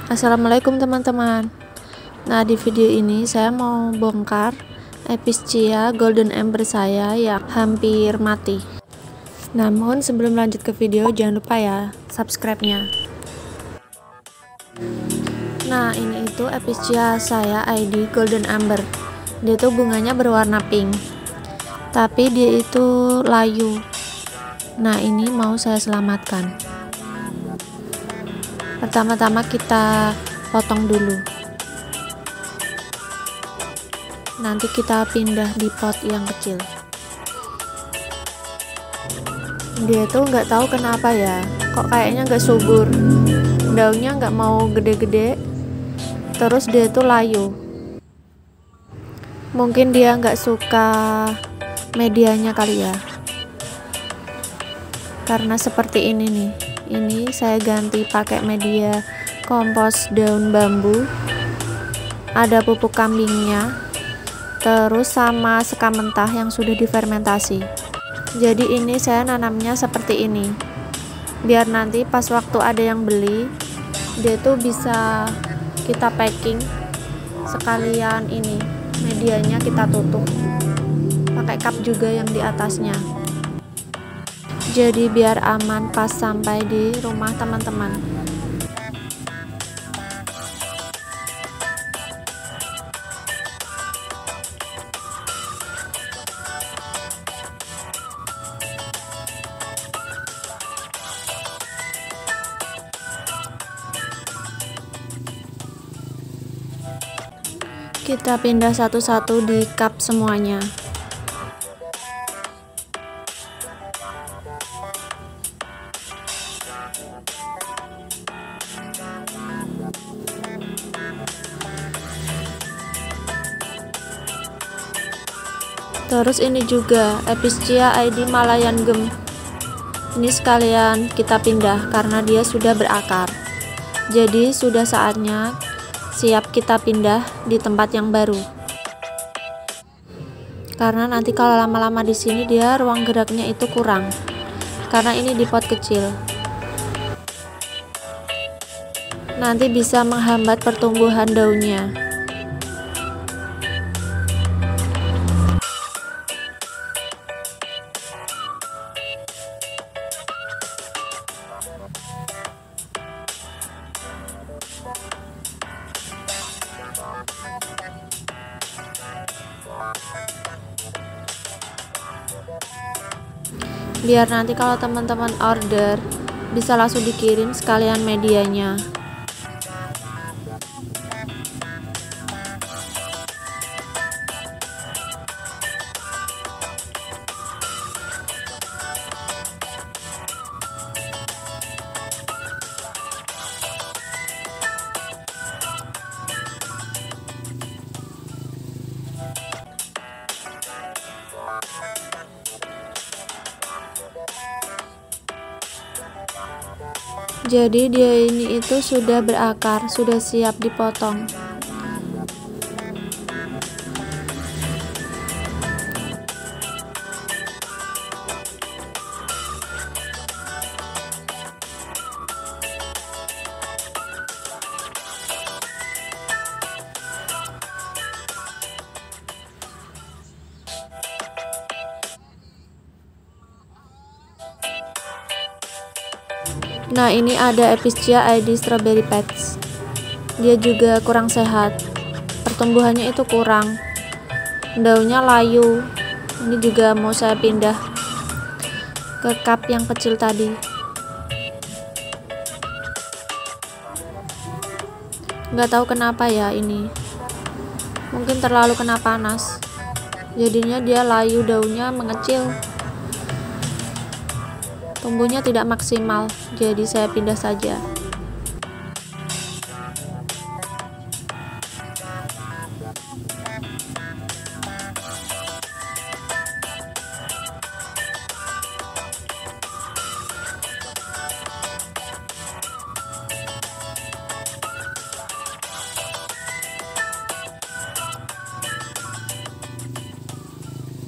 Assalamualaikum teman-teman. Nah, di video ini saya mau bongkar Epiccia Golden Amber saya yang hampir mati. Namun sebelum lanjut ke video, jangan lupa ya subscribe-nya. Nah, ini itu Epiccia saya ID Golden Amber. Dia tuh bunganya berwarna pink, tapi dia itu layu. Nah, ini mau saya selamatkan. Pertama-tama kita potong dulu, nanti kita pindah di pot yang kecil. Dia tuh nggak tahu kenapa ya, kok kayaknya nggak subur, daunnya nggak mau gede-gede, terus dia tuh layu. Mungkin dia nggak suka medianya kali ya, karena seperti ini nih. Ini saya ganti pakai media kompos daun bambu, ada pupuk kambingnya, terus sama sekam mentah yang sudah difermentasi. Jadi ini saya nanamnya seperti ini, biar nanti pas waktu ada yang beli, dia tuh bisa kita packing sekalian. Ini medianya kita tutup pakai cup juga yang di atasnya, jadi biar aman pas sampai di rumah teman-teman. Kita pindah satu-satu di cup semuanya. Terus ini juga Epiccia ID Malayan Gem. Ini sekalian kita pindah karena dia sudah berakar. Jadi sudah saatnya siap kita pindah di tempat yang baru. Karena nanti kalau lama-lama di sini dia ruang geraknya itu kurang. Karena ini di pot kecil. Nanti bisa menghambat pertumbuhan daunnya. Biar nanti kalau teman-teman order bisa langsung dikirim sekalian medianya. Jadi dia ini itu sudah berakar, sudah siap dipotong. Nah, ini ada Epiccia ID Strawberry Patch. Dia juga kurang sehat, pertumbuhannya itu kurang, daunnya layu. Ini juga mau saya pindah ke cup yang kecil tadi. Nggak tahu kenapa ya, ini mungkin terlalu kena panas, jadinya dia layu, daunnya mengecil, tumbuhnya tidak maksimal, jadi saya pindah saja.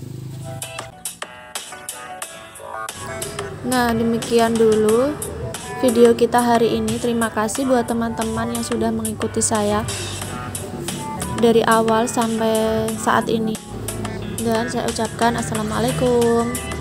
Nah, demikian dulu video kita hari ini. Terima kasih buat teman-teman yang sudah mengikuti saya dari awal sampai saat ini, dan saya ucapkan assalamualaikum.